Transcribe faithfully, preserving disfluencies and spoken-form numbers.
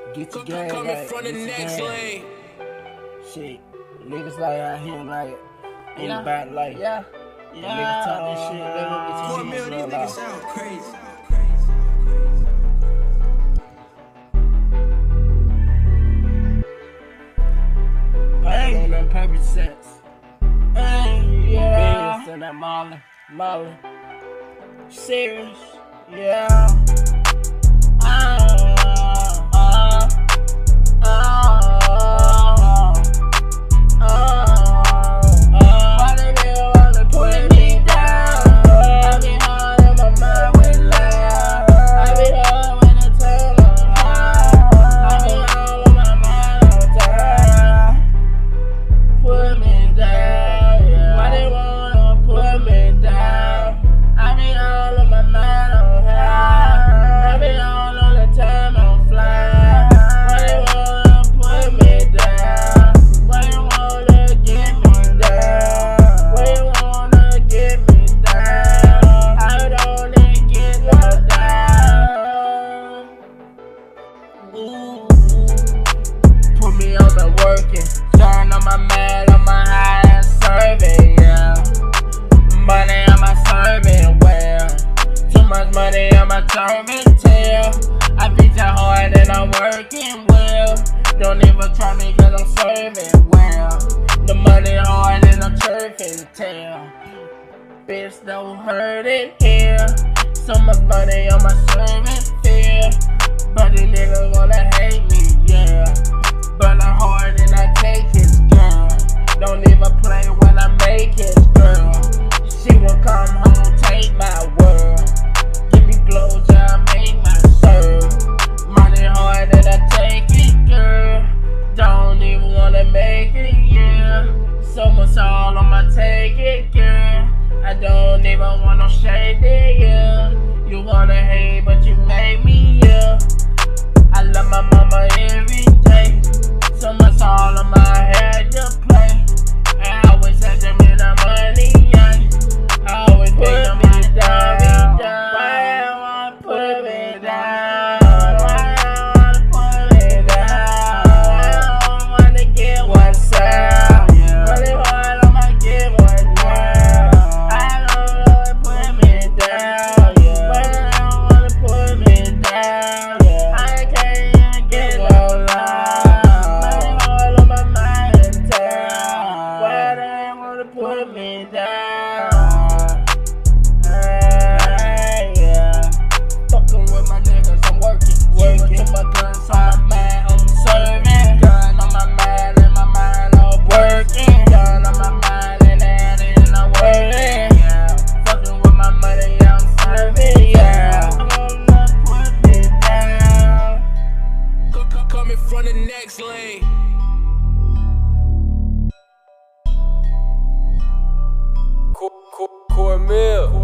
Get your game right. From the next lane. Shit, niggas like out here like in Yeah. the back like Yeah. niggas Yeah. talk this shit. They gonna get Four your mil, cheese these rolled niggas off. sound crazy. Hey, on them perfect sets. Hey, yeah. Venus and that Molly, Molly. Serious. Yeah. Ah, ah, ah, ah, ah. Why they really wanna put me down? I be hard in my mind with love. I be hard when the turn on high. I be all on my mind all the time. Put me down, yeah. Why they wanna put me down? I be all on my mind on high. I be all on the time on fly. Why they wanna put me down? Why they wanna get me down? Why they wanna get me down? I don't get no down. Ooh. Put me on the working, turn on my man on my high and serving, yeah. Money on my serving well. Too much money on my serving tail. I beat you hard and I'm working well. Don't even try me cause I'm serving well. The money hard and I'm chirping tail. Bitch don't hurt it here. So much money on my serving fear. But these niggas wanna hate me, yeah. But I'm hard and I take it, girl. Don't even play when I make it, girl. She will come home, take my world. Give me blowjob, make my serve. Money hard and I take it, girl. Don't even wanna make it, yeah. So much all on my take it, girl. I don't even want no shade, yeah. You wanna hate, but you made me, yeah. I love my mama every day. So much all on my head to play. I always had to make the money, yeah. I always put me down. Why you wanna put me down? Why you wanna put me down? I don't wanna get one sound. Really hard, I'ma get one now. I don't wanna put me down. Why you don't wanna put me down? I can't even get no love. Money hard on my mind and town. Why they wanna put me down? Hey, yeah. Fucking with my niggas, I'm working, working. To my guns on my mind, I'm serving. Gun on my mind and my mind all working. Gun on my mind and that and I'm working. Yeah. Fucking with my money, I'm serving. Yeah. I'm gonna put me down. Coming from the next lane. Cormel.